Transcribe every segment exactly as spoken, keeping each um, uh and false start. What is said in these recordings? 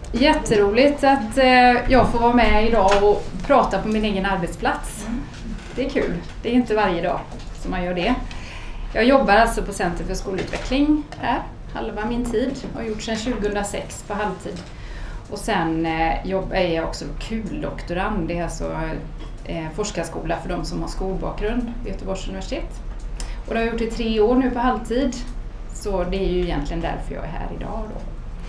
Jätteroligt att eh, jag får vara med idag och prata på min egen arbetsplats. Det är kul. Det är inte varje dag som man gör det. Jag jobbar alltså på Center för skolutveckling här, halva min tid. Jag har gjort sedan tjugohundrasex på halvtid. Och sen eh, jobbar jag också kul-doktorand. Det är alltså eh, forskarskola för de som har skolbakgrund vid Göteborgs universitet. Och det har jag gjort i tre år nu på halvtid. Så det är ju egentligen därför jag är här idag då.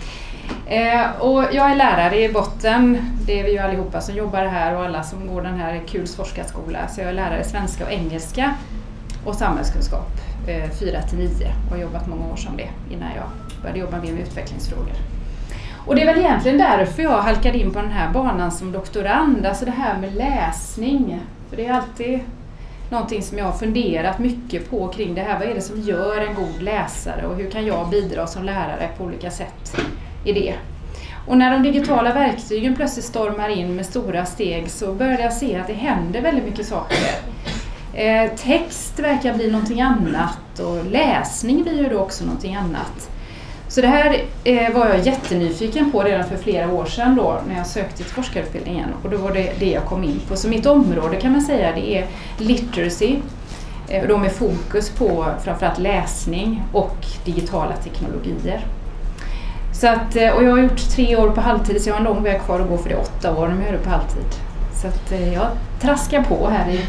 Eh, och jag är lärare i botten, det är vi ju allihopa som jobbar här och alla som går den här Kuls forskarskola. Så jag är lärare i svenska och engelska och samhällskunskap eh, fyra till nio och har jobbat många år som det innan jag började jobba med utvecklingsfrågor. Och det är väl egentligen därför jag halkade in på den här banan som doktorand, alltså det här med läsning. För det är alltid någonting som jag har funderat mycket på kring det här. Vad är det som gör en god läsare och hur kan jag bidra som lärare på olika sätt i det? Och när de digitala verktygen plötsligt stormar in med stora steg så började jag se att det händer väldigt mycket saker. Eh, text verkar bli någonting annat och läsning blir ju då också någonting annat. Så det här eh, var jag jättenyfiken på redan för flera år sedan då när jag sökte till forskarutbildningen. Och då var det det jag kom in på. Så mitt område kan man säga det är literacy. Eh, då med fokus på framförallt läsning och digitala teknologier. Så att, och jag har gjort tre år på halvtid så jag har en lång väg kvar att gå för det är åtta år när jag gör det på halvtid. Så att eh, jag traskar på här i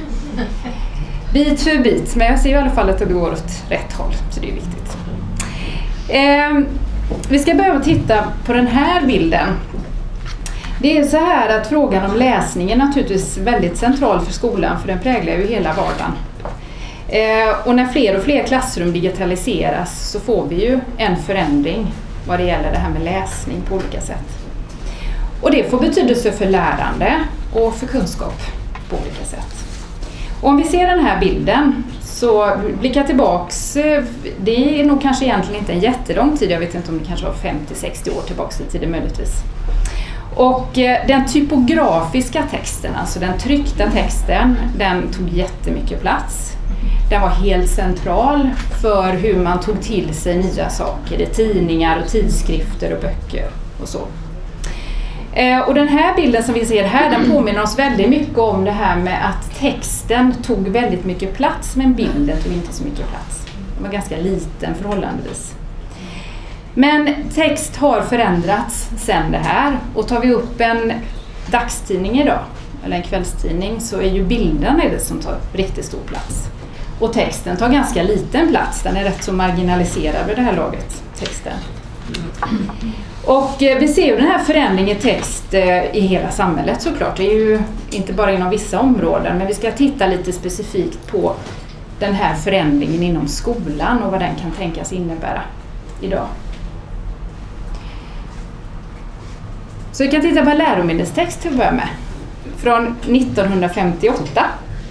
bit för bit. Men jag ser i alla fall att det går åt rätt håll så det är viktigt. Eh, vi ska börja med titta på den här bilden. Det är så här att frågan om läsning är naturligtvis väldigt central för skolan för den präglar ju hela vardagen. Eh, och när fler och fler klassrum digitaliseras så får vi ju en förändring vad det gäller det här med läsning på olika sätt. Och det får betydelse för lärande och för kunskap på olika sätt. Och om vi ser den här bilden så blicka tillbaks, det är nog kanske egentligen inte en jättelång tid, jag vet inte om det kanske var femtio till sextio år tillbaks i tiden möjligtvis. Och den typografiska texten, alltså den tryckta texten, den tog jättemycket plats. Den var helt central för hur man tog till sig nya saker i tidningar och tidskrifter och böcker och så. Eh, och den här bilden som vi ser här, den påminner oss väldigt mycket om det här med att texten tog väldigt mycket plats men bilden tog inte så mycket plats. Den var ganska liten förhållandevis. Men text har förändrats sedan det här och tar vi upp en dagstidning idag eller en kvällstidning så är ju bilden är det som tar riktigt stor plats. Och texten tar ganska liten plats, den är rätt så marginaliserad vid det här laget, texten. Och vi ser ju den här förändringen i text i hela samhället såklart. Det är ju inte bara inom vissa områden, men vi ska titta lite specifikt på den här förändringen inom skolan och vad den kan tänkas innebära idag. Så vi kan titta på en läromedelstext till att börja med. Från nittonhundrafemtioåtta.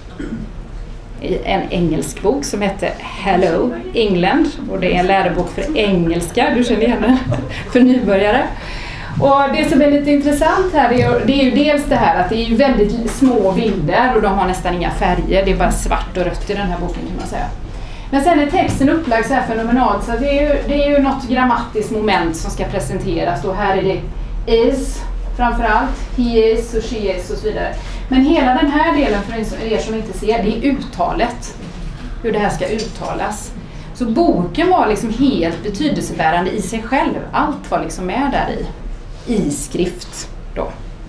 En engelsk bok som heter Hello England och det är en lärobok för engelska, du känner igen den, för nybörjare. Och det som är lite intressant här är, det är ju dels det här att det är ju väldigt små bilder och de har nästan inga färger, det är bara svart och rött i den här boken kan man säga. Men sen är texten upplagd så här fenomenalt så det är ju, det är ju något grammatiskt moment som ska presenteras och här är det is framförallt, he is och she is och så vidare. Men hela den här delen för er som inte ser, det är uttalet. Hur det här ska uttalas. Så boken var liksom helt betydelsebärande i sig själv. Allt var liksom med där i. I skrift då.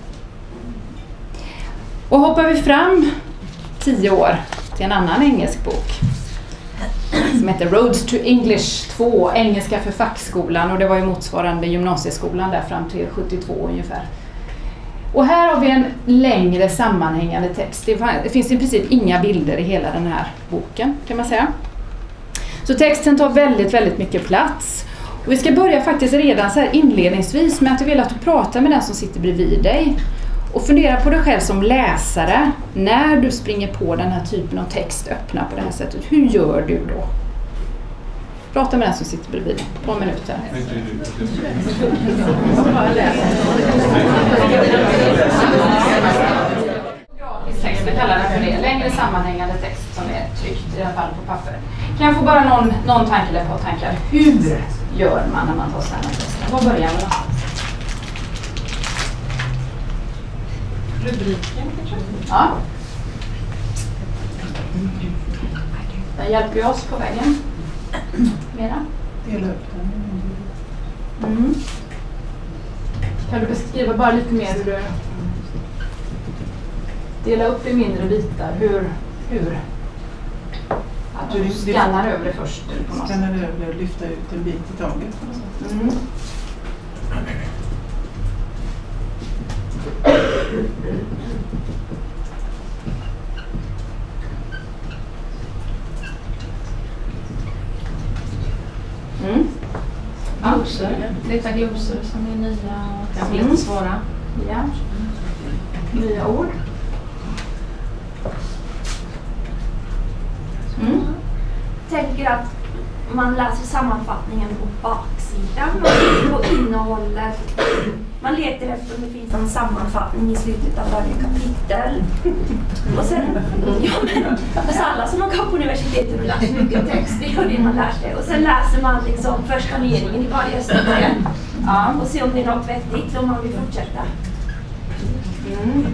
Och hoppar vi fram tio år till en annan engelsk bok. Som heter Roads to English två, engelska för fackskolan. Och det var ju motsvarande gymnasieskolan där fram till sjuttiotvå ungefär. Och här har vi en längre sammanhängande text. Det finns i princip inga bilder i hela den här boken kan man säga. Så texten tar väldigt, väldigt mycket plats. Och vi ska börja faktiskt redan så här inledningsvis med att du vill att du pratar med den som sitter bredvid dig. Och fundera på dig själv som läsare när du springer på den här typen av text öppna på det här sättet. Hur gör du då? Prata med den som sitter bredvid. Ett par minuter. Text, vi kallar den för det. Längre sammanhängande text som är tryckt i alla fall på papper. Kan jag få bara någon, någon tanke eller på tankar? Hur gör man när man tar sådana här texter? Var börjar man någonstans? rubriken kanske? Ja. Den hjälper ju oss på vägen. Mera? Dela upp den. Mm. Kan du beskriva bara lite mer hur du delar upp i mindre bitar? Hur? hur? Att du skannar över det först? Skannar över det och lyfta ut en bit i taget på något sätt. Mm. Mm. Glosor. Lite glosor som är nya och kanske lite svåra. Ja. Nya ord. Mm. Tänker att man läser sammanfattningen på baksidan och på innehållet. Man letar efter om det finns en sammanfattning i slutet av varje kapitel. Och sen, ja men, alltså alla som har gått på universitetet och läst mycket text, det gör det man lär sig. Och sen läser man liksom första meningen i varje stycke. Ja, och se om det är något vettigt om man vill fortsätta. Mm.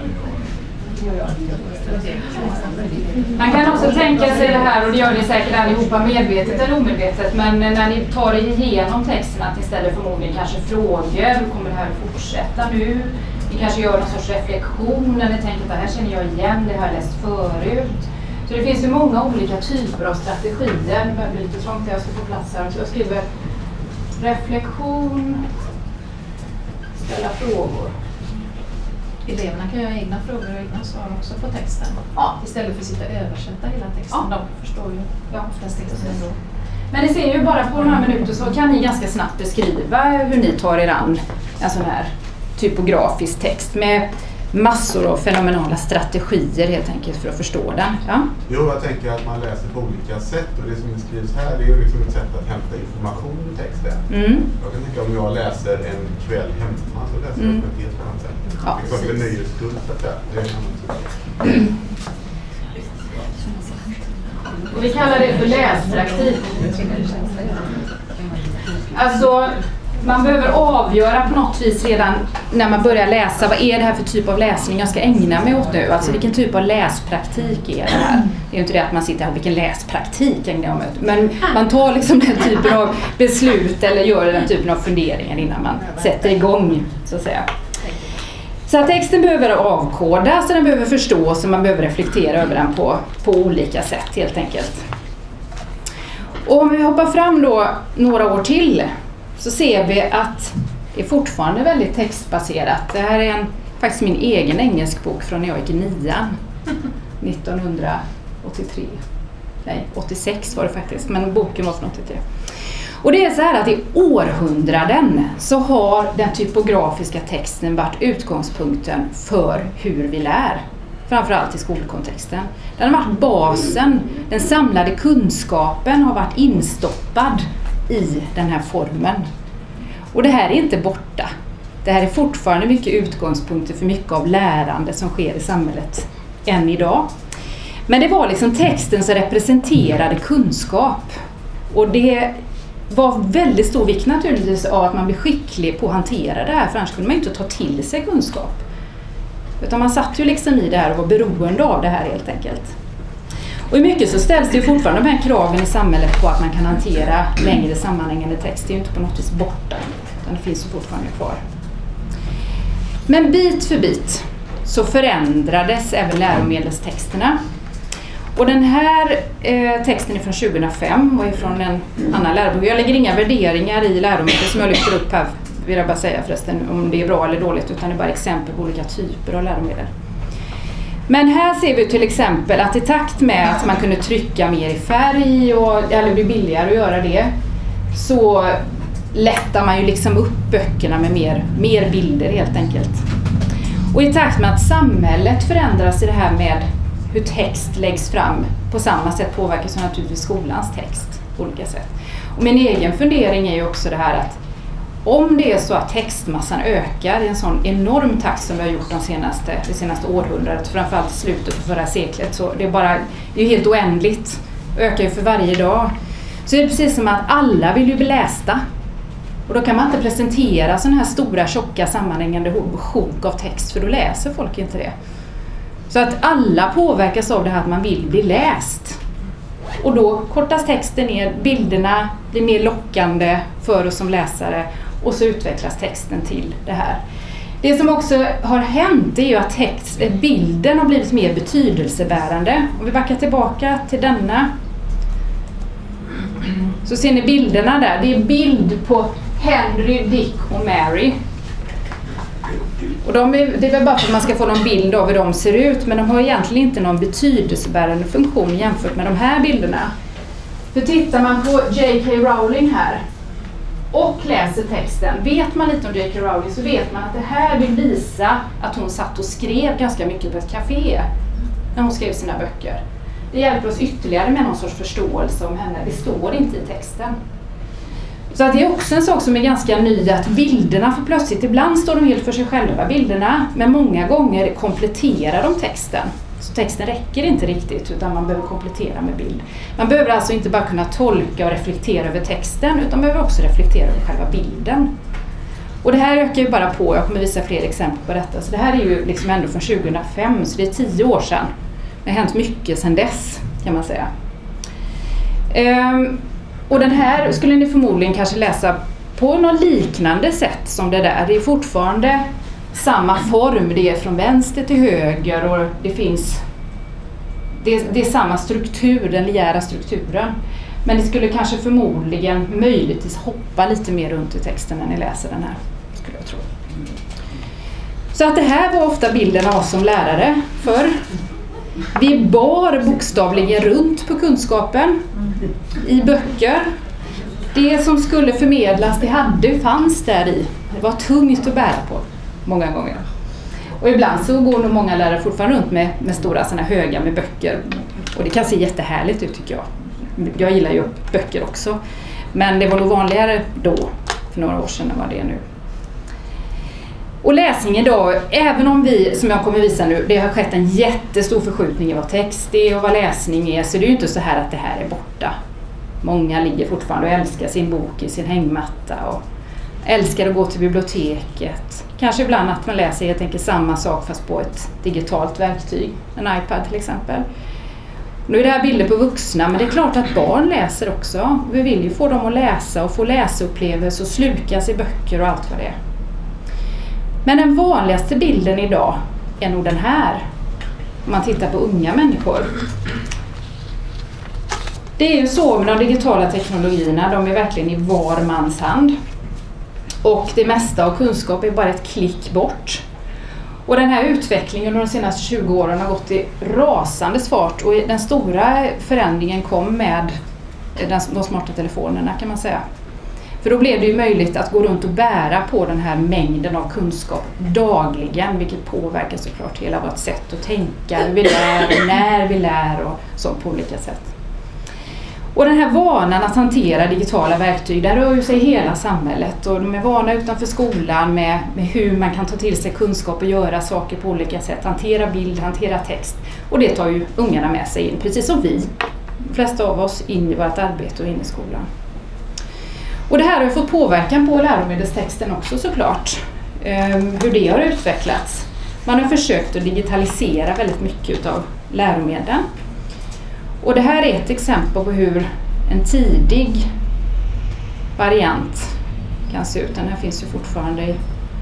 Man kan också tänka sig det här, och det gör ni säkert allihopa medvetet eller omedvetet, men när ni tar er igenom texten att ni ställer förmodligen kanske frågor, hur kommer det här att fortsätta nu? Ni kanske gör någon sorts reflektion eller tänker att det här känner jag igen, det har jag läst förut. Så det finns ju många olika typer av strategier. Det börjar bli lite trångt, jag ska få plats här. Så jag skriver reflektion, ställa frågor. Eleverna kan göra egna frågor och egna svar också på texten. Ja. Istället för att sitta och översätta hela texten. Ja. De förstår ju ja, oftast texten ändå. Men ni ser ju bara på de här minuterna så kan ni ganska snabbt beskriva hur ni tar er an en sån här typografisk text med massor av fenomenala strategier helt enkelt för att förstå den. Ja? Jo, jag tänker att man läser på olika sätt och det som skrivs här det är ju liksom ett sätt att hämta information ur texten. Mm. Jag kan tänka om jag läser en kväll hemma så läser jag mm. på ett helt annat sätt. Ja, det är för nöjes skull så att säga. Det är mm. Och vi kallar det för läspraktik. Alltså man behöver avgöra på något vis redan när man börjar läsa, vad är det här för typ av läsning jag ska ägna mig åt nu? Alltså vilken typ av läspraktik är det här? Det är ju inte det att man sitter här och vilken läspraktik ägnar jag mig åt. Men man tar liksom den typen av beslut eller gör den typen av funderingar innan man sätter igång så att säga. Så att texten behöver avkodas, den behöver förstås och man behöver reflektera över den på, på olika sätt helt enkelt. Och om vi hoppar fram då några år till så ser vi att det är fortfarande väldigt textbaserat. Det här är en, faktiskt min egen engelsk bok från när jag gick i nian. nittonhundraåttiotre. Nej, åttiosex var det faktiskt, men boken var från åttiotre. Och det är så här att i århundraden så har den typografiska texten varit utgångspunkten för hur vi lär. Framförallt i skolkontexten. Den har varit basen, den samlade kunskapen har varit instoppad i den här formen. Och det här är inte borta. Det här är fortfarande mycket utgångspunkter för mycket av lärande som sker i samhället än idag. Men det var liksom texten som representerade kunskap. Och det var väldigt stor vikt naturligtvis av att man blir skicklig på att hantera det här. För annars kunde man inte ta till sig kunskap. Utan man satt ju liksom i det här och var beroende av det här helt enkelt. Och i mycket så ställs det ju fortfarande de här kraven i samhället på att man kan hantera längre sammanhängande text. Det är ju inte på något vis borta, utan det finns ju fortfarande kvar. Men bit för bit så förändrades även läromedelstexterna. Och den här eh, texten är från tjugohundrafem och är från en annan lärobok. Jag lägger inga värderingar i läromedel som jag lyfter upp här, vill jag bara säga förresten, om det är bra eller dåligt, utan det är bara exempel på olika typer av läromedel. Men här ser vi till exempel att i takt med att man kunde trycka mer i färg och eller blir billigare att göra det, så lättar man ju liksom upp böckerna med mer, mer bilder helt enkelt. Och i takt med att samhället förändras i det här med hur text läggs fram, på samma sätt påverkas naturligtvis skolans text på olika sätt. Och min egen fundering är ju också det här att om det är så att textmassan ökar i en sån enorm takt som vi har gjort de senaste, det senaste århundradet, framförallt i slutet på förra seklet, så det är bara det är helt oändligt, ökar ju för varje dag. Så är det precis som att alla vill ju bli lästa. Och då kan man inte presentera sådana här stora, tjocka, sammanhängande sjok av text, för då läser folk inte det. Så att alla påverkas av det här att man vill bli läst. Och då kortas texten ner, bilderna blir mer lockande för oss som läsare och så utvecklas texten till det här. Det som också har hänt är ju att text, bilden har blivit mer betydelsebärande. Om vi backar tillbaka till denna så ser ni bilderna där. Det är bild på Henry, Dick och Mary. Och de är, det är väl bara för att man ska få någon bild av hur de ser ut, men de har egentligen inte någon betydelsebärande funktion jämfört med de här bilderna. För tittar man på J K Rowling här och läser texten, vet man lite om J K Rowling så vet man att det här vill visa att hon satt och skrev ganska mycket på ett café när hon skrev sina böcker. Det hjälper oss ytterligare med någon sorts förståelse om henne. Det står inte i texten. Så att det är också en sak som är ganska ny, att bilderna får plötsligt, ibland står de helt för sig själva, bilderna, men många gånger kompletterar de texten. Så texten räcker inte riktigt, utan man behöver komplettera med bild. Man behöver alltså inte bara kunna tolka och reflektera över texten, utan behöver också reflektera över själva bilden. Och det här ökar ju bara på, jag kommer visa fler exempel på detta. Så det här är ju liksom ändå från tjugohundrafem, så det är tio år sedan. Det har hänt mycket sedan dess, kan man säga. Ehm, och den här skulle ni förmodligen kanske läsa på något liknande sätt som det där. Det är fortfarande samma form, det är från vänster till höger och det finns, det är, det är samma struktur, den linjära strukturen. Men ni skulle kanske förmodligen möjligtvis hoppa lite mer runt i texten när ni läser den här, skulle jag tro. Så att det här var ofta bilden av oss som lärare för. Vi bar bokstavligen runt på kunskapen i böcker. Det som skulle förmedlas, det hade, fanns där i. Det var tungt att bära på många gånger. Och ibland så går nog många lärare fortfarande runt med, med stora såna höga med böcker. Och det kan se jättehärligt ut, tycker jag. Jag gillar ju böcker också. Men det var nog vanligare då, för några år sedan, än vad det är nu. Och läsning idag, även om vi, som jag kommer visa nu, det har skett en jättestor förskjutning i vad text är och vad läsning är, så det är ju inte så här att det här är borta. Många ligger fortfarande och älskar sin bok i sin hängmatta och älskar att gå till biblioteket. Kanske ibland att man läser helt enkelt samma sak fast på ett digitalt verktyg, en iPad till exempel. Nu är det här bilder på vuxna, men det är klart att barn läser också. Vi vill ju få dem att läsa och få läsupplevelser och slukas i böcker och allt vad det är. Men den vanligaste bilden idag är nog den här, om man tittar på unga människor. Det är ju så med de digitala teknologierna, de är verkligen i var mans hand. Och det mesta av kunskap är bara ett klick bort. Och den här utvecklingen under de senaste tjugo åren har gått i rasande fart, och den stora förändringen kom med de smarta telefonerna, kan man säga. För då blev det ju möjligt att gå runt och bära på den här mängden av kunskap dagligen, vilket påverkar såklart hela vårt sätt att tänka, hur vi lär, när vi lär och så på olika sätt. Och den här vanan att hantera digitala verktyg, där rör ju sig hela samhället, och de är vana utanför skolan med, med hur man kan ta till sig kunskap och göra saker på olika sätt, hantera bild, hantera text, och det tar ju ungarna med sig in, precis som vi, de flesta av oss, in i vårt arbete och in i skolan. Och det här har ju fått påverkan på läromedelstexten också, såklart, um, hur det har utvecklats. Man har försökt att digitalisera väldigt mycket av läromedlen. Och det här är ett exempel på hur en tidig variant kan se ut. Den här finns ju fortfarande i.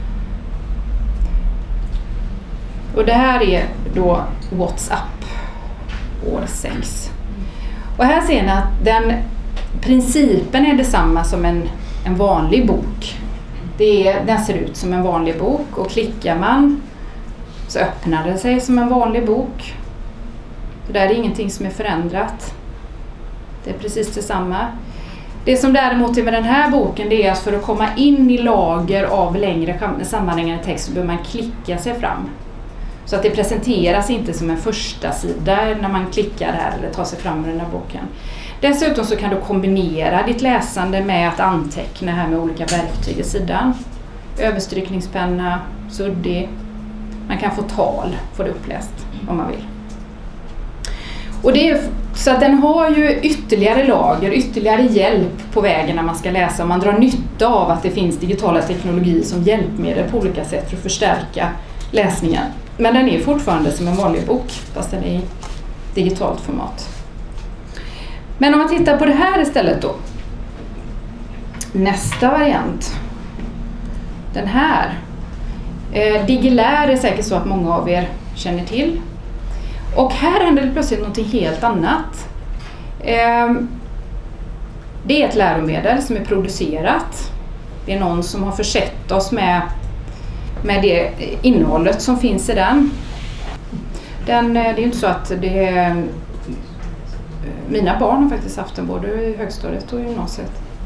Och det här är då WhatsApp år sex. Och här ser ni att den principen är detsamma som en, en vanlig bok. Det är, den ser ut som en vanlig bok, och klickar man så öppnar den sig som en vanlig bok. Det där är ingenting som är förändrat. Det är precis detsamma. Det som däremot är med den här boken, det är att för att komma in i lager av längre sammanhängande text så behöver man klicka sig fram. Så att det presenteras inte som en första sida när man klickar här eller tar sig fram med den här boken. Dessutom så kan du kombinera ditt läsande med att anteckna här med olika verktyg i sidan. Överstrykningspenna, suddig. Man kan få tal, få det uppläst om man vill. Och det är Så att den har ju ytterligare lager, ytterligare hjälp på vägen när man ska läsa. Man drar nytta av att det finns digitala teknologier som hjälpmedel på olika sätt för att förstärka läsningen. Men den är fortfarande som en vanlig bok, fast den är i digitalt format. Men om man tittar på det här istället då. Nästa variant. Den här. Eh, Digilär är säkert så att många av er känner till. Och här händer det plötsligt något helt annat. Eh, det är ett läromedel som är producerat. Det är någon som har försett oss med, med det innehållet som finns i den. den. Det är ju inte så att det är... Mina barn har faktiskt haft den både i högstadiet och i gymnasiet.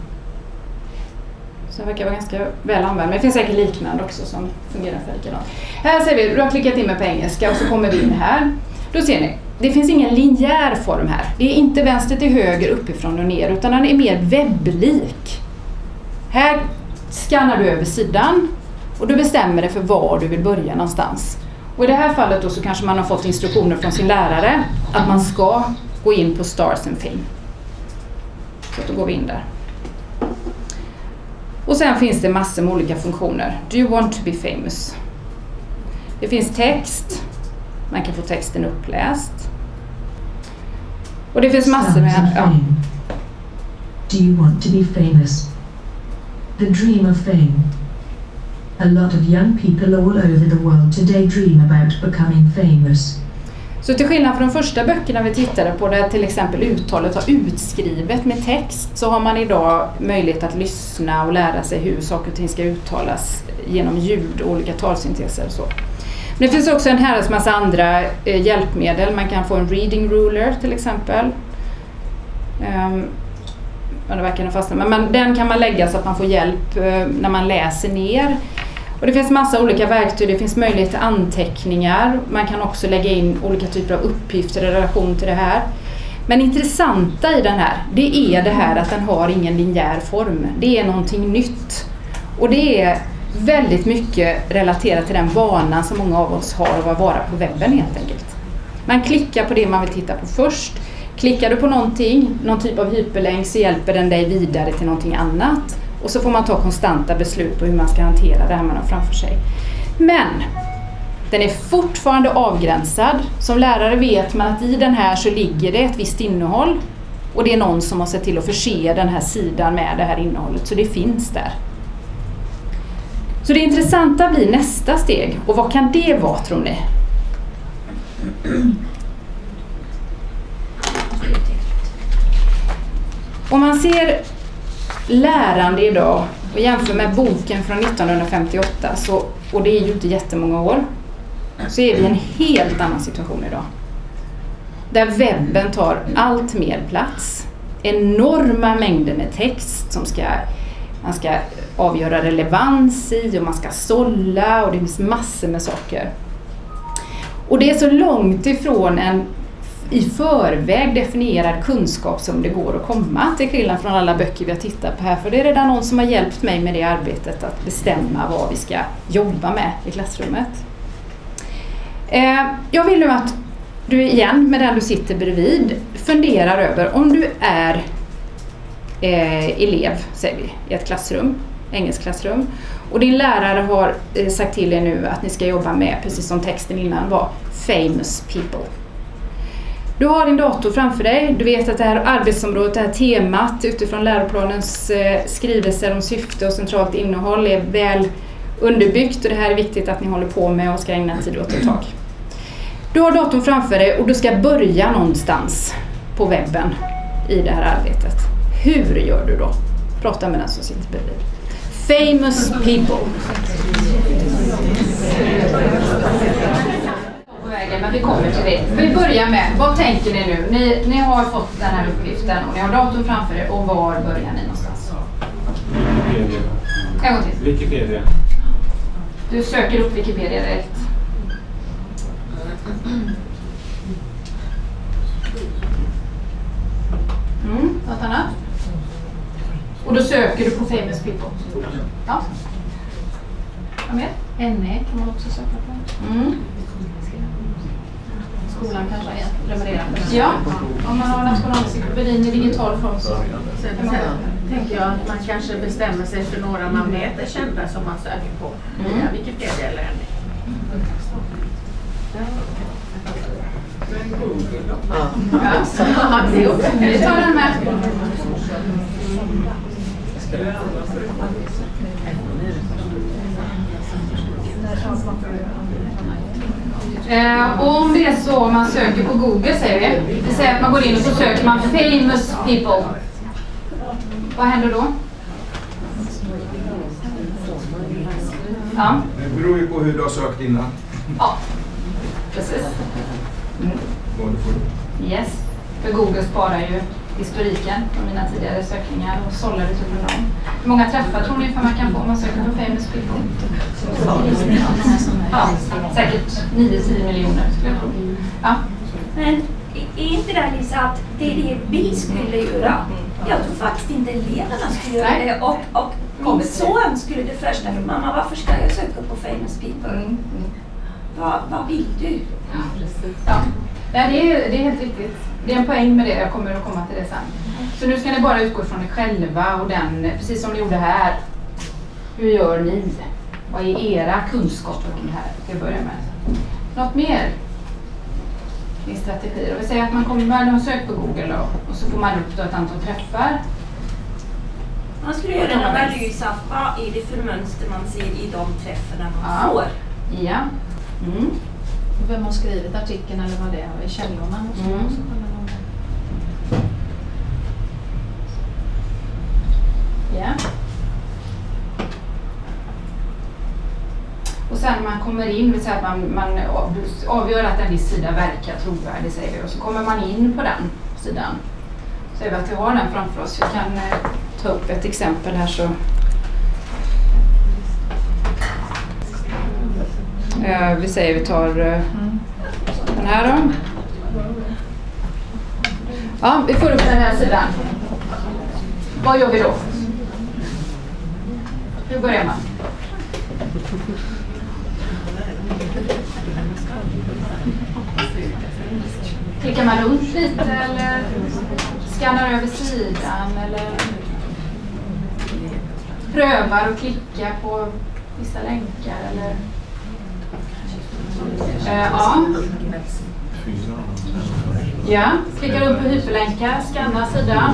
Så det verkar vara ganska väl använd. Men det finns säkert liknande också som fungerar för likadant. Här ser vi, du har klickat in med på engelska och så kommer vi in här. Då ser ni, det finns ingen linjär form här. Det är inte vänster till höger, uppifrån och ner, utan den är mer webblik. Här skannar du över sidan och du bestämmer dig för var du vill börja någonstans. Och i det här fallet då så kanske man har fått instruktioner från sin lärare att man ska gå in på Stars and Fame. Så då går vi in där. Och sen finns det massor med olika funktioner. Do you want to be famous? Det finns text. Man kan få texten uppläst. Och det finns massor med... Ja. Do you want to be famous? The dream of fame. A lot of young people all over the world today dream about becoming famous. Så till skillnad från de första böckerna vi tittade på, där till exempel uttalet har utskrivet med text, så har man idag möjlighet att lyssna och lära sig hur saker och ting ska uttalas genom ljud och olika talsynteser och så. Men det finns också en herrans massa andra eh, hjälpmedel. Man kan få en reading ruler till exempel. Um, det verkar fastna, men man, den kan man lägga så att man får hjälp eh, när man läser ner. Och det finns massa olika verktyg, det finns möjlighet till anteckningar. Man kan också lägga in olika typer av uppgifter i relation till det här. Men intressanta i den här, det är det här att den har ingen linjär form. Det är någonting nytt. Och det är väldigt mycket relaterat till den vanan som många av oss har av att vara på webben helt enkelt. Man klickar på det man vill titta på först. Klickar du på någonting, någon typ av hyperlänk, så hjälper den dig vidare till någonting annat. Och så får man ta konstanta beslut på hur man ska hantera det här man har framför sig. Men den är fortfarande avgränsad. Som lärare vet man att i den här så ligger det ett visst innehåll. Och det är någon som har sett till att förse den här sidan med det här innehållet. Så det finns där. Så det intressanta blir nästa steg. Och vad kan det vara, tror ni? Om man ser lärande idag och jämför med boken från nittonhundrafemtioåtta, så, och det är ju inte jättemånga år, så är vi i en helt annan situation idag. Där webben tar allt mer plats. Enorma mängder med text som ska, man ska avgöra relevans i och man ska sålla, och det finns massor med saker. Och det är så långt ifrån en i förväg definierad kunskap som det går att komma, till skillnad från alla böcker vi har tittat på här. För det är redan någon som har hjälpt mig med det arbetet att bestämma vad vi ska jobba med i klassrummet. Eh, jag vill nu att du igen, med den du sitter bredvid, funderar över om du är eh, elev, säger vi, i ett klassrum, engelsk klassrum. Och din lärare har eh, sagt till er nu att ni ska jobba med, precis som texten innan var, famous people. Du har din dator framför dig, du vet att det här arbetsområdet, det här temat utifrån läroplanens eh, skrivelser om syfte och centralt innehåll är väl underbyggt, och det här är viktigt att ni håller på med och ska ägna tid åt ett tag. Du har datorn framför dig och du ska börja någonstans på webben i det här arbetet. Hur gör du då? Prata med den som sitter bredvid. Famous people. Men vi kommer till det. Vi börjar med, vad tänker ni nu? Ni, ni har fått den här uppgiften och ni har datorn framför er, och var börjar ni någonstans? Wikipedia. En gång till. Wikipedia. Du söker upp Wikipedia direkt. Mm, något annat? Och då söker du på famous people. Ja. Vad mer? N E kan man också söka på. Mm. skolan kanske prenumererar på den. Ja. Om man har nationalencyklopedin i digital form så Sen, sen tänker jag att man kanske bestämmer sig för några man vet är kända som man söker på. Mm. Ja, Wikipedia eller en. ja. Ja, det är också. Vi tar den med. Eh, och om det är så man söker på Google, säger vi. Det säger att man går in och så söker man famous people. Vad händer då? Ja. Det beror ju på hur du har sökt innan. Ja, precis. Mm. Vad du får. Yes. För Google sparar ju historiken från mina tidigare sökningar och sållar utifrån dem. Hur många träffar tror ni för man kan få om man söker på famous people? Ja, säkert nio till tio miljoner skulle jag tro. Ja. Men är inte det Lisa att det är det vi skulle göra? Jag tror faktiskt inte eleverna skulle göra det. Och, och min son skulle det första, mamma varför ska jag söka på famous people? Mm. Vad, vad vill du? Ja, precis. Ja. Nej, det, är, det är helt riktigt. Det är en poäng med det, jag kommer att komma till det sen. Så nu ska ni bara utgå från er själva och den, precis som ni gjorde här. Hur gör ni? Vad är era kunskaper om det här? Ska jag börja med. Något mer? Min strategi. Och vi säger att man kommer med och söker på Google då, och så får man upp då ett antal träffar. Man skulle göra en analys av vad är det för mönster man ser i de träffarna man ja. får. Ja. Mm. Vem har skrivit artikeln eller vad det är i källorna. Och så, mm. och så kollar man det. Ja. Och sen när man kommer in, vill säga att man, man avgör att en viss sida verkar trovärdig, säger vi, och så kommer man in på den sidan. Så säger vi att vi har den framför oss. Vi kan eh, ta upp ett exempel här så. Uh, vi säger vi tar uh, den här då. Ja, vi får upp den här sidan. Vad gör vi då? Hur börjar man? Klickar man runt lite eller skannar över sidan eller prövar och klicka på vissa länkar eller Uh, ja. Ja, klickar upp på hyperlänkar, skannar sidan.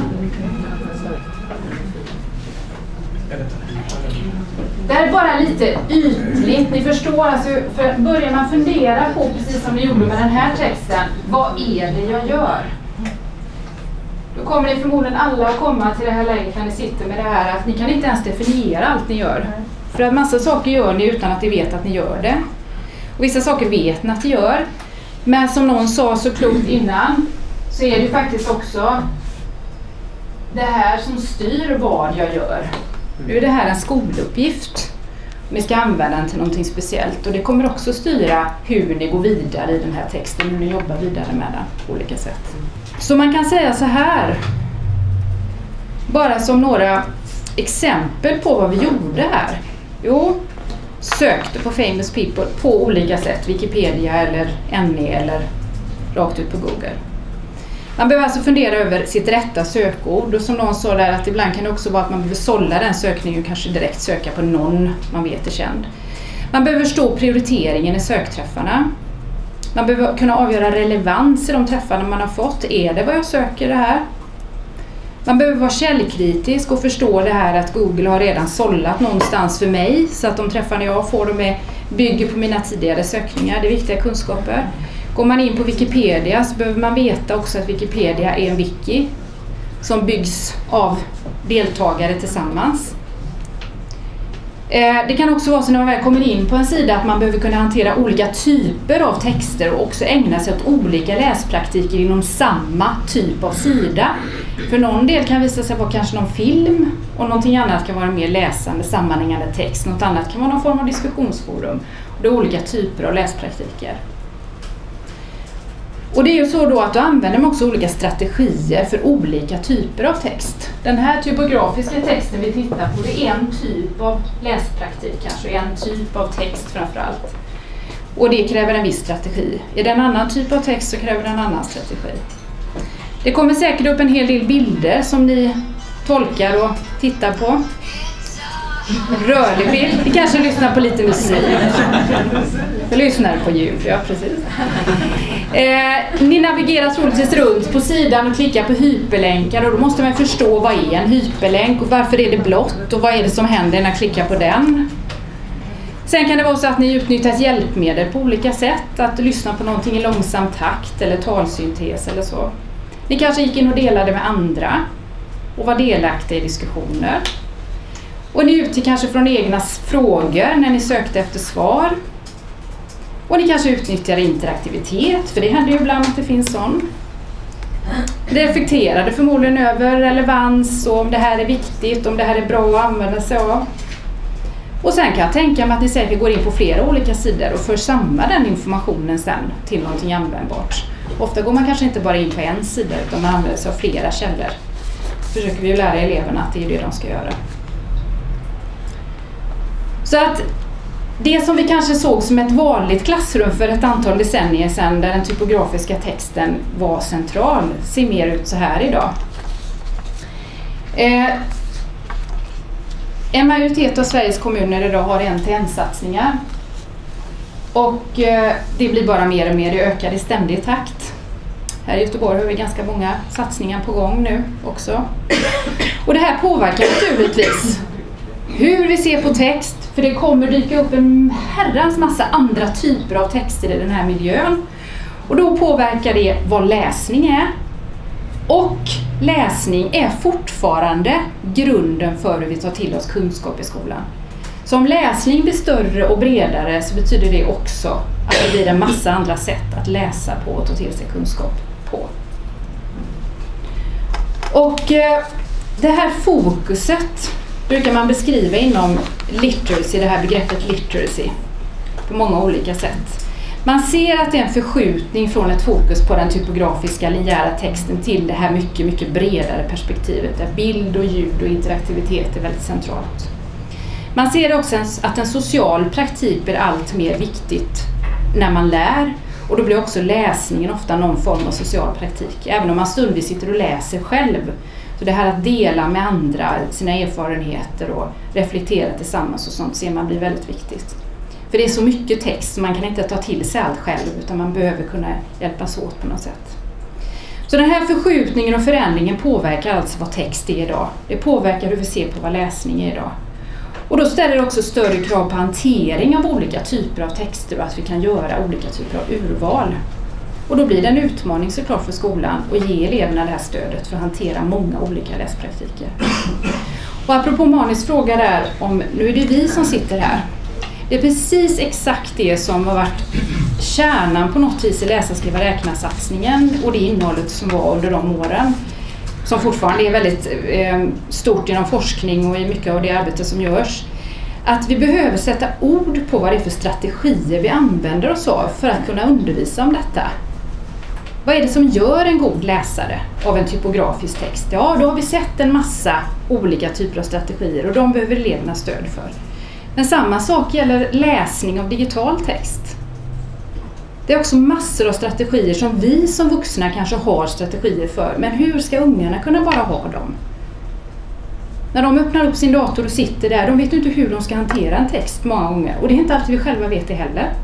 Det här är bara lite ytligt, ni förstår, alltså, för börjar man fundera på, precis som ni gjorde med den här texten, vad är det jag gör? Då kommer ni förmodligen alla att komma till det här läget när ni sitter med det här att ni kan inte ens definiera allt ni gör. För att massa saker gör ni utan att ni vet att ni gör det. Och vissa saker vet ni att ni gör. Men som någon sa så klokt innan så är det ju faktiskt också det här som styr vad jag gör. Nu är det här en skoluppgift. Vi ska använda den till någonting speciellt. Och det kommer också styra hur ni går vidare i den här texten. Hur ni jobbar vidare med den på olika sätt. Så man kan säga så här. Bara som några exempel på vad vi gjorde här. Jo, sökte på famous people på olika sätt. Wikipedia eller N E eller rakt ut på Google. Man behöver alltså fundera över sitt rätta sökord. Och som någon sa där att ibland kan det också vara att man behöver sålla den sökningen och kanske direkt söka på någon man vet är känd. Man behöver förstå prioriteringen i sökträffarna. Man behöver kunna avgöra relevans i de träffarna man har fått. Är det vad jag söker det här? Man behöver vara källkritisk och förstå det här att Google har redan sållat någonstans för mig. Så att de träffarna jag får de är, bygger på mina tidigare sökningar. Det är viktiga kunskaper. Går man in på Wikipedia så behöver man veta också att Wikipedia är en wiki som byggs av deltagare tillsammans. Det kan också vara så när man väl kommer in på en sida att man behöver kunna hantera olika typer av texter och också ägna sig åt olika läspraktiker inom samma typ av sida. För någon del kan visa sig vara kanske någon film och någonting annat kan vara mer läsande, sammanhängande text. Något annat kan vara någon form av diskussionsforum. Och det är olika typer av läspraktiker. Och det är ju så då att du använder också olika strategier för olika typer av text. Den här typografiska texten vi tittar på, det är en typ av läspraktik kanske, en typ av text framförallt. Och det kräver en viss strategi. Är det en annan typ av text så kräver det en annan strategi. Det kommer säkert upp en hel del bilder som ni tolkar och tittar på. Rörlig bild. Vi kanske lyssnar på lite musik. Vi lyssnar på ljud, ja precis. Eh, ni navigerar troligtvis runt på sidan och klickar på hyperlänkar, och då måste man förstå vad är en hyperlänk och varför är det blått och vad är det som händer när jag klickar på den. Sen kan det vara så att ni utnyttjar ett hjälpmedel på olika sätt, att lyssna på någonting i långsam takt eller talsyntes eller så. Ni kanske gick in och delade med andra och var delaktiga i diskussioner. Och ni utgick kanske från egna frågor när ni sökte efter svar. Och ni kanske utnyttjar interaktivitet, för det händer ju ibland att det finns sån. Reflekterade förmodligen över relevans och om det här är viktigt, om det här är bra att använda sig av. Och sen kan jag tänka mig att ni säkert går in på flera olika sidor och för samma den informationen sen till någonting användbart. Ofta går man kanske inte bara in på en sida utan man använder sig av flera källor. Försöker vi ju lära eleverna att det är det de ska göra. Så att det som vi kanske såg som ett vanligt klassrum för ett antal decennier sedan, där den typografiska texten var central, ser mer ut så här idag. Eh, en majoritet av Sveriges kommuner idag har en-till-en-satsningar. Och eh, det blir bara mer och mer, det ökar i ständig takt. Här i Göteborg har vi ganska många satsningar på gång nu också. Och det här påverkar naturligtvis hur vi ser på text, för det kommer dyka upp en herrans massa andra typer av texter i den här miljön. Och då påverkar det vad läsning är. Och läsning är fortfarande grunden för hur vi tar till oss kunskap i skolan. Så om läsning blir större och bredare så betyder det också att det blir en massa andra sätt att läsa på och ta till sig kunskap på. Och eh, det här fokuset brukar man beskriva inom literacy, det här begreppet literacy, på många olika sätt. Man ser att det är en förskjutning från ett fokus på den typografiska linjära texten till det här mycket, mycket bredare perspektivet där bild och ljud och interaktivitet är väldigt centralt. Man ser också att en social praktik blir allt mer viktigt när man lär, och då blir också läsningen ofta någon form av social praktik, även om man stundvis sitter och läser själv. Så det här att dela med andra sina erfarenheter och reflektera tillsammans och sånt ser man blir väldigt viktigt. För det är så mycket text så man kan inte ta till sig allt själv, utan man behöver kunna hjälpas åt på något sätt. Så den här förskjutningen och förändringen påverkar alltså vad text är idag. Det påverkar hur vi ser på vad läsning är idag. Och då ställer det också större krav på hantering av olika typer av texter och att vi kan göra olika typer av urval. Och då blir det en utmaning såklart för skolan att ge eleverna det här stödet för att hantera många olika läspraktiker. Och apropå Manis fråga där om, nu är det vi som sitter här. Det är precis exakt det som har varit kärnan på något vis i läsa, skriva, räkna-satsningen och det innehållet som var under de åren. Som fortfarande är väldigt eh, stort inom forskning och i mycket av det arbete som görs. Att vi behöver sätta ord på vad det är för strategier vi använder oss av för att kunna undervisa om detta. Vad är det som gör en god läsare av en typografisk text? Ja, då har vi sett en massa olika typer av strategier och de behöver eleverna stöd för. Men samma sak gäller läsning av digital text. Det är också massor av strategier som vi som vuxna kanske har strategier för. Men hur ska ungarna kunna bara ha dem? När de öppnar upp sin dator och sitter där, de vet inte hur de ska hantera en text många gånger. Och det är inte alltid vi själva vet det heller.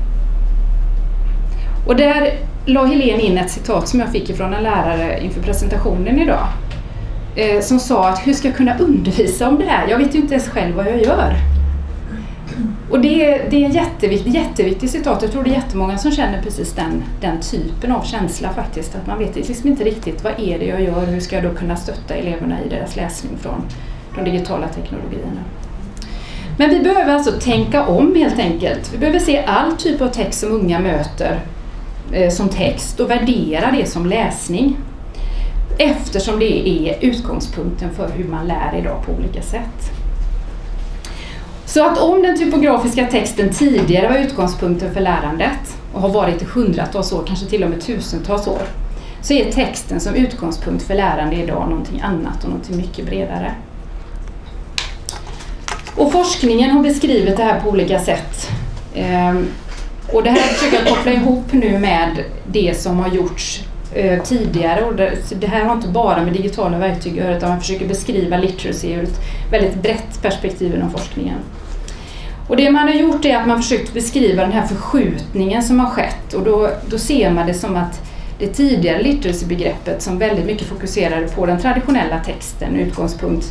Och där la Helene in ett citat som jag fick ifrån en lärare inför presentationen idag. Eh, som sa att hur ska jag kunna undervisa om det här? Jag vet ju inte ens själv vad jag gör. Och det, det är en jätteviktig, jätteviktig citat. Jag tror det är jättemånga som känner precis den, den typen av känsla faktiskt. Att man vet liksom inte riktigt vad är det jag gör, hur ska jag då kunna stötta eleverna i deras läsning från de digitala teknologierna. Men vi behöver alltså tänka om helt enkelt. Vi behöver se all typ av text som unga möter eh, som text och värdera det som läsning. Eftersom det är utgångspunkten för hur man lär idag på olika sätt. Så att om den typografiska texten tidigare var utgångspunkten för lärandet och har varit i hundratals år, kanske till och med tusentals år, så är texten som utgångspunkt för lärande idag någonting annat och någonting mycket bredare. Och forskningen har beskrivit det här på olika sätt. Och det här försöker jag koppla ihop nu med det som har gjorts eh, tidigare. Och det, det här har inte bara med digitala verktyg att göra, utan man försöker beskriva literacy ur ett väldigt brett perspektiv inom forskningen. Och det man har gjort är att man försökt beskriva den här förskjutningen som har skett. Och då, då ser man det som att det tidigare literacy-begreppet som väldigt mycket fokuserade på den traditionella texten, utgångspunkt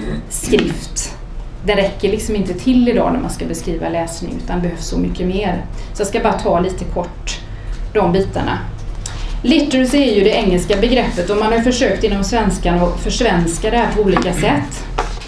skrift. Det räcker liksom inte till idag när man ska beskriva läsning, utan behövs så mycket mer. Så jag ska bara ta lite kort de bitarna. Literacy är ju det engelska begreppet och man har försökt inom svenskan att försvenska det här på olika sätt.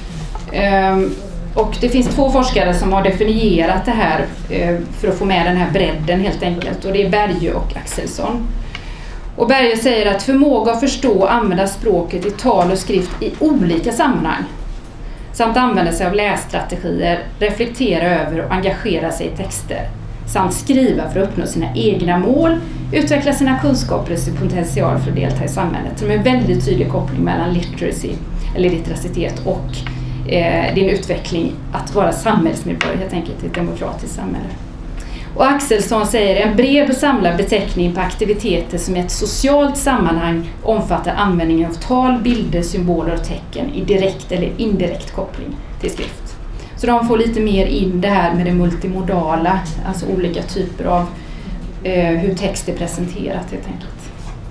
Um, och det finns två forskare som har definierat det här uh, för att få med den här bredden helt enkelt, och det är Berge och Axelsson. Och Berge säger att förmåga att förstå och använda språket i tal och skrift i olika sammanhang samt använda sig av lässtrategier, reflektera över och engagera sig i texter samt skriva för att uppnå sina egna mål, utveckla sina kunskaper och sin potential för att delta i samhället. Så det är en väldigt tydlig koppling mellan literacy, eller litteracitet, och eh, din utveckling att vara samhällsmedborgare helt enkelt i ett demokratiskt samhälle. Och Axelsson säger en bred och samlad beteckning på aktiviteter som i ett socialt sammanhang omfattar användningen av tal, bilder, symboler och tecken i direkt eller indirekt koppling till skrift. Så de får lite mer in det här med det multimodala, alltså olika typer av eh, hur text är presenterat helt enkelt.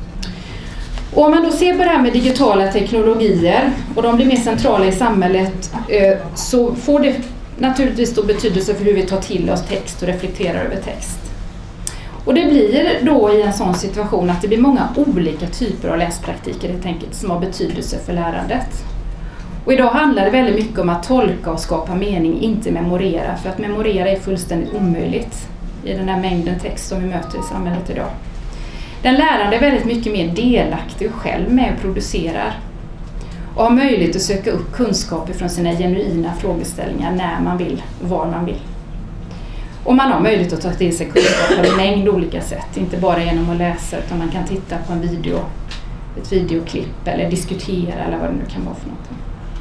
Och om man då ser på det här med digitala teknologier och de blir mer centrala i samhället eh, så får det naturligtvis då betydelse för hur vi tar till oss text och reflekterar över text. Och det blir då i en sån situation att det blir många olika typer av läspraktiker helt enkelt som har betydelse för lärandet. Och idag handlar det väldigt mycket om att tolka och skapa mening, inte memorera, för att memorera är fullständigt omöjligt i den här mängden text som vi möter i samhället idag. Den lärande är väldigt mycket mer delaktig och själv med och producerar och har möjlighet att söka upp kunskaper från sina genuina frågeställningar när man vill och var man vill. Och man har möjlighet att ta till sig kunskap på en mängd olika sätt, inte bara genom att läsa, utan man kan titta på en video, ett videoklipp eller diskutera eller vad det nu kan vara för något.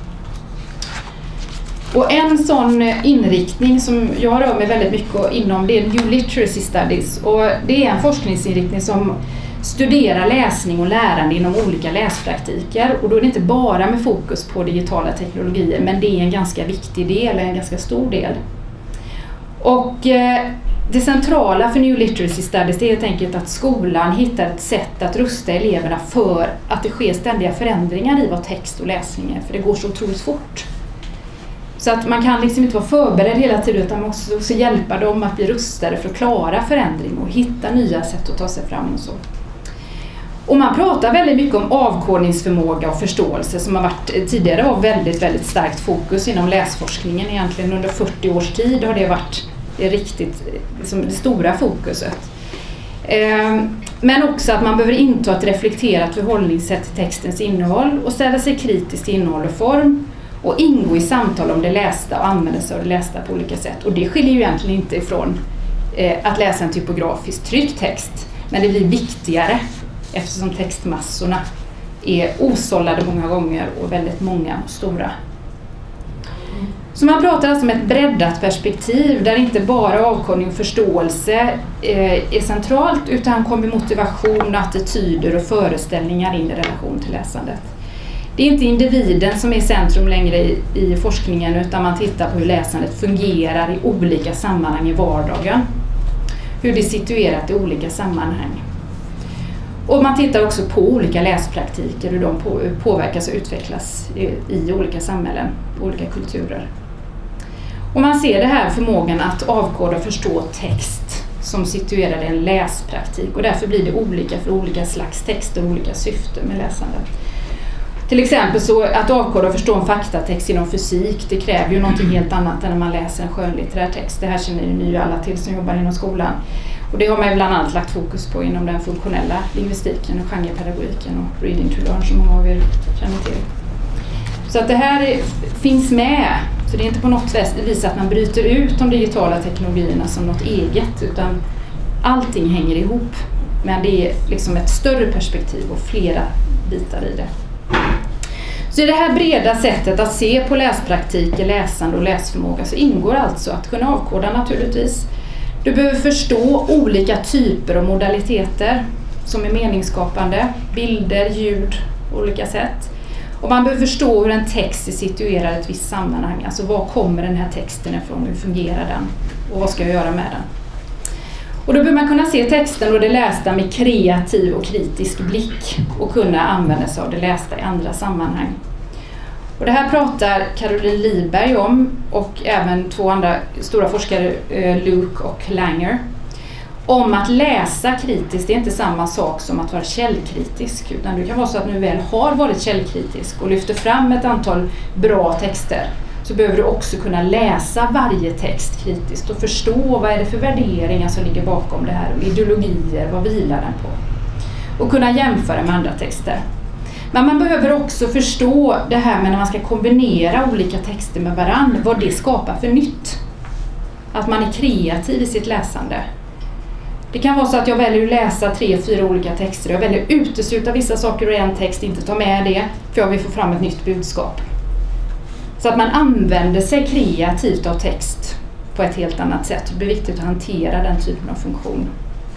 Och en sån inriktning som jag rör mig väldigt mycket inom, det är New Literacy Studies, och det är en forskningsinriktning som studerar läsning och lärande inom olika läspraktiker, och då är det inte bara med fokus på digitala teknologier, men det är en ganska viktig del, en ganska stor del. Och eh, det centrala för New Literacy Studies är helt enkelt att skolan hittar ett sätt att rusta eleverna för att det sker ständiga förändringar i vad text och läsning är, för det går så otroligt fort. Så att man kan liksom inte vara förberedd hela tiden, utan man måste också hjälpa dem att bli rustade för att klara förändring och hitta nya sätt att ta sig fram och så. Och man pratar väldigt mycket om avkodningsförmåga och förståelse som har varit tidigare av väldigt, väldigt starkt fokus inom läsforskningen. Egentligen under fyrtio års tid har det varit det riktigt liksom det stora fokuset. Men också att man behöver inta ett reflekterat förhållningssätt till textens innehåll och ställa sig kritiskt till innehåll och form och ingå i samtal om det lästa och använda sig av det lästa på olika sätt. Och det skiljer ju egentligen inte ifrån att läsa en typografiskt tryckt text, men det blir viktigare eftersom textmassorna är osållade många gånger och väldigt många och stora. Så man pratar alltså om ett breddat perspektiv där inte bara avkodning och förståelse är centralt, utan kommer motivation, attityder och föreställningar in i relation till läsandet. Det är inte individen som är centrum längre i, i forskningen, utan man tittar på hur läsandet fungerar i olika sammanhang i vardagen. Hur det är situerat i olika sammanhang. Och man tittar också på olika läspraktiker, hur de på, påverkas och utvecklas i, i olika samhällen, olika kulturer. Och man ser det här förmågan att avkoda och förstå text som situerar i en läspraktik, och därför blir det olika för olika slags texter och olika syften med läsandet. Till exempel så att avkoda och förstå en faktatext inom fysik, det kräver ju någonting helt annat än när man läser en skönlitterär text. Det här känner ni ju alla till som jobbar inom skolan. Och det har man bland annat lagt fokus på inom den funktionella lingvistiken och genrepedagogiken och reading to learn som många av er känner till. Så att det här finns med, så det är inte på något vis att man bryter ut de digitala teknologierna som något eget, utan allting hänger ihop. Men det är liksom ett större perspektiv och flera bitar i det. Så i det här breda sättet att se på läspraktik, läsande och läsförmåga så ingår alltså att kunna avkoda naturligtvis, Du behöver förstå olika typer och modaliteter som är meningsskapande, bilder, ljud, olika sätt. Och man behöver förstå hur en text är situerad i ett visst sammanhang. Alltså var kommer den här texten ifrån, hur fungerar den och vad ska jag göra med den? Och då behöver man kunna se texten och det lästa med kreativ och kritisk blick och kunna använda sig av det lästa i andra sammanhang. Och det här pratar Caroline Liberg om och även två andra stora forskare, Luke och Langer, om att läsa kritiskt. Det är inte samma sak som att vara källkritisk, utan det kan vara så att nu väl har varit källkritisk och lyfter fram ett antal bra texter, så behöver du också kunna läsa varje text kritiskt och förstå vad är det för värderingar som ligger bakom det här och ideologier, vad vilar den på, och kunna jämföra med andra texter. Men man behöver också förstå det här med när man ska kombinera olika texter med varann, vad det skapar för nytt. Att man är kreativ i sitt läsande. Det kan vara så att jag väljer att läsa tre, fyra olika texter. Jag väljer att utesluta vissa saker ur en text, inte ta med det, för jag vill få fram ett nytt budskap. Så att man använder sig kreativt av text på ett helt annat sätt. Det blir viktigt att hantera den typen av funktion.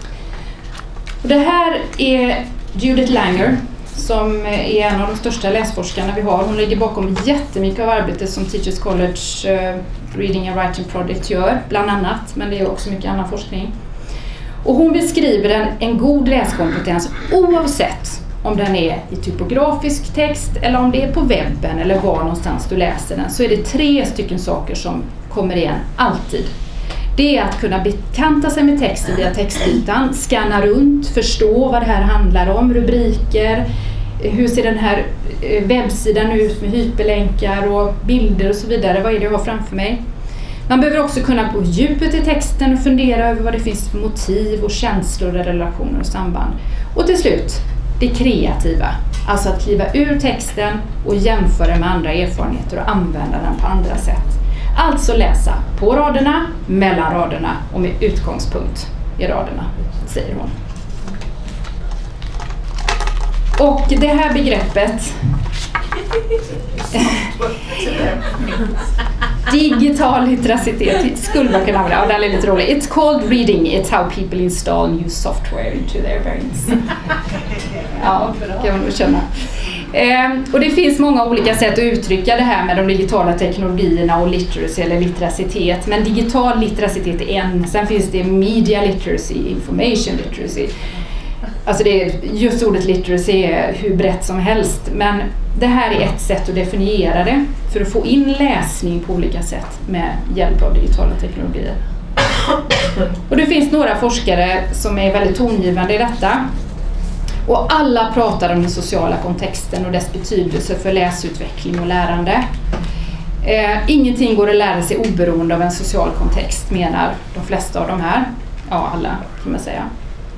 Och det här är Judith Langer, som är en av de största läsforskarna vi har. Hon ligger bakom jättemycket av arbetet som Teachers College uh, Reading and Writing Project gör, bland annat, men det är också mycket annan forskning. Och hon beskriver en, en god läskompetens oavsett om den är i typografisk text eller om det är på webben eller var någonstans du läser den, så är det tre stycken saker som kommer igen alltid. Det är att kunna bekanta sig med texten via textytan, scanna runt, förstå vad det här handlar om, rubriker, hur ser den här webbsidan ut med hyperlänkar och bilder och så vidare, vad är det jag har framför mig. Man behöver också kunna gå djupet i texten och fundera över vad det finns för motiv och känslor, relationer och samband. Och till slut, det kreativa, alltså att kliva ur texten och jämföra med andra erfarenheter och använda den på andra sätt. Alltså läsa på raderna, mellan raderna och med utgångspunkt i raderna, säger hon. Och det här begreppet digital literacitet skulle man kunna använda. Ja, den är lite rolig. It's called reading. It's how people install new software into their brains. Ja, kan man nog känna. Eh, och det finns många olika sätt att uttrycka det här med de digitala teknologierna och literacy eller literacitet. Men digital literacitet är en. Sen finns det media literacy, information literacy. Alltså det är, just ordet literacy är hur brett som helst. Men det här är ett sätt att definiera det för att få in läsning på olika sätt med hjälp av digitala teknologier. Och det finns några forskare som är väldigt tongivande i detta. Och alla pratar om den sociala kontexten och dess betydelse för läsutveckling och lärande. Eh, ingenting går att lära sig oberoende av en social kontext, menar de flesta av de här. Ja, alla kan man säga.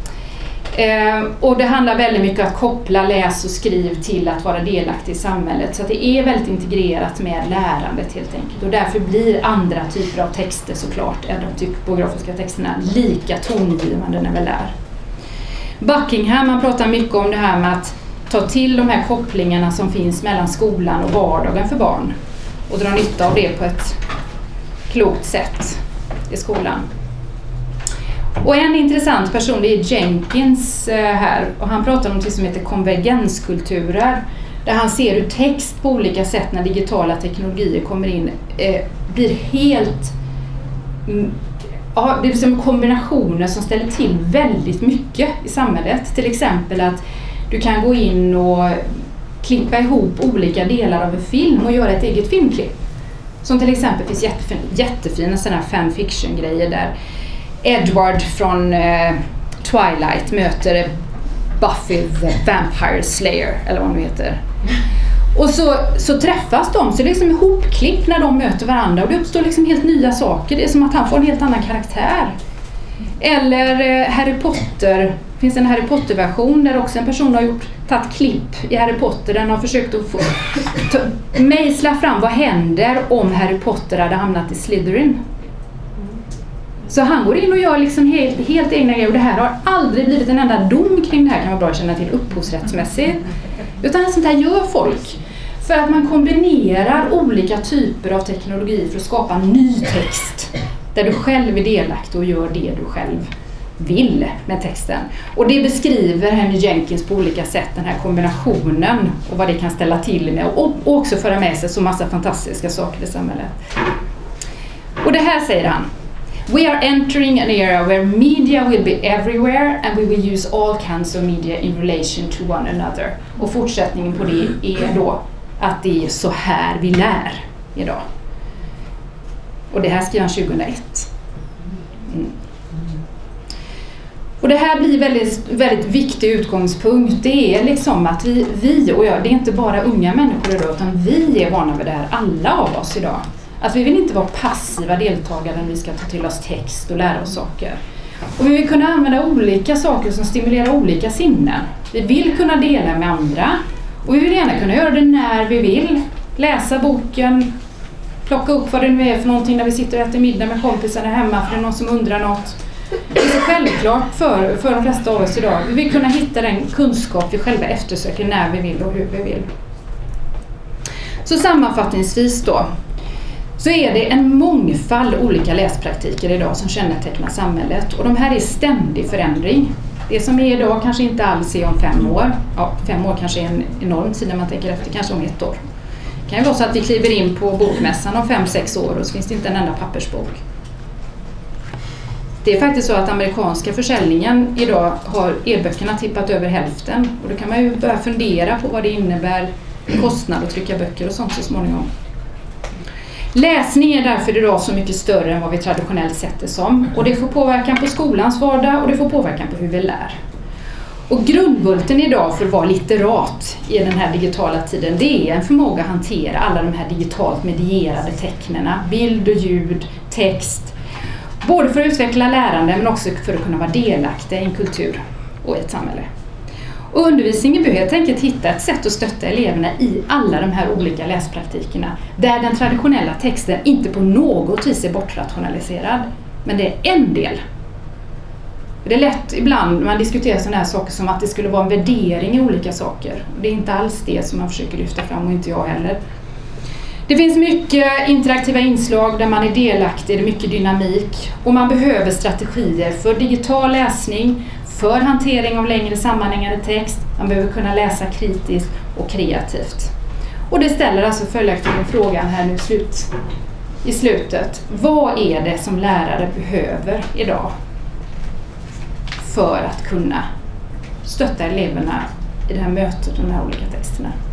Eh, och det handlar väldigt mycket om att koppla läs och skriv till att vara delaktig i samhället. Så att det är väldigt integrerat med lärandet helt enkelt. Och därför blir andra typer av texter såklart än de typografiska texterna lika tongivande när vi lär. Buckingham, man pratar mycket om det här med att ta till de här kopplingarna som finns mellan skolan och vardagen för barn och dra nytta av det på ett klokt sätt i skolan. Och en intressant person är Jenkins här, och han pratar om något som heter konvergenskulturer, där han ser hur text på olika sätt när digitala teknologier kommer in eh, blir helt mm, ja, det är som kombinationer som ställer till väldigt mycket i samhället. Till exempel att du kan gå in och klippa ihop olika delar av en film och göra ett eget filmklipp. Som till exempel finns jättefina, jättefina sådana här fanfiction-grejer där Edward från eh, Twilight möter Buffy the Vampire Slayer, eller vad hon heter. Och så, så träffas de, så det är liksom ihopklipp när de möter varandra och det uppstår liksom helt nya saker. Det är som att han får en helt annan karaktär. Eller eh, Harry Potter, det finns en Harry Potter-version där också en person har gjort tagit klipp i Harry Potter. Den har försökt att få ta, mejsla fram vad händer om Harry Potter hade hamnat i Slytherin. Så han går in och gör liksom helt, helt egna grejer, och det här har aldrig blivit en enda dom kring det här, kan vara bra att känna till upphovsrättsmässigt. Utan sånt här gör folk för att man kombinerar olika typer av teknologi för att skapa ny text Där du själv är delaktig och gör det du själv vill med texten. Och det beskriver Henry Jenkins på olika sätt, den här kombinationen och vad det kan ställa till med och, och också föra med sig så massa fantastiska saker i samhället. Och det här säger han: We are entering an era where media will be everywhere and we will use all kinds of media in relation to one another. Och fortsättningen på det är då att det är så här vi lär idag. Och det här skriver han tjugohundraett. Mm. Och det här blir väldigt, väldigt viktig utgångspunkt. Det är liksom att vi, vi och jag, det är inte bara unga människor idag, utan vi är vana vid det här, alla av oss idag. Att vi vill inte vara passiva deltagare när vi ska ta till oss text och lära oss saker. Och vi vill kunna använda olika saker som stimulerar olika sinnen. Vi vill kunna dela med andra. Och vi vill gärna kunna göra det när vi vill. Läsa boken, plocka upp vad det nu är för någonting när vi sitter och äter middag med kompisarna hemma för det är någon som undrar något. Det är så självklart för, för de flesta av oss idag. Vi vill kunna hitta den kunskap vi själva eftersöker när vi vill och hur vi vill. Så sammanfattningsvis då, så är det en mångfald olika läspraktiker idag som kännetecknar samhället. Och de här är ständig förändring. Det som är idag kanske inte alls är om fem år. Ja, fem år kanske är en enorm tid när man tänker efter, kanske om ett år. Det kan ju vara så att vi kliver in på bokmässan om fem, sex år och så finns det inte en enda pappersbok. Det är faktiskt så att amerikanska försäljningen idag har e-böckerna tippat över hälften. Och då kan man ju börja fundera på vad det innebär kostnad att trycka böcker och sånt så småningom. Läsning är därför idag så mycket större än vad vi traditionellt sett det som. Och det får påverkan på skolans vardag och det får påverkan på hur vi lär. Och grundbulten idag för att vara litterat i den här digitala tiden, det är en förmåga att hantera alla de här digitalt medierade tecknena. Bild och ljud, text. Både för att utveckla lärande men också för att kunna vara delaktig i en kultur och ett samhälle. Och undervisningen behöver helt enkelt hitta ett sätt att stötta eleverna i alla de här olika läspraktikerna. Där den traditionella texten inte på något vis är bortrationaliserad. Men det är en del. Det är lätt ibland när man diskuterar sådana här saker som att det skulle vara en värdering i olika saker. Och det är inte alls det som man försöker lyfta fram och inte jag heller. Det finns mycket interaktiva inslag där man är delaktig, det är mycket dynamik. Och man behöver strategier för digital läsning, för hantering av längre sammanhängande text. Man behöver kunna läsa kritiskt och kreativt. Och det ställer alltså följaktligen frågan här nu slut, i slutet. Vad är det som lärare behöver idag för att kunna stötta eleverna i det här mötet med de här olika texterna?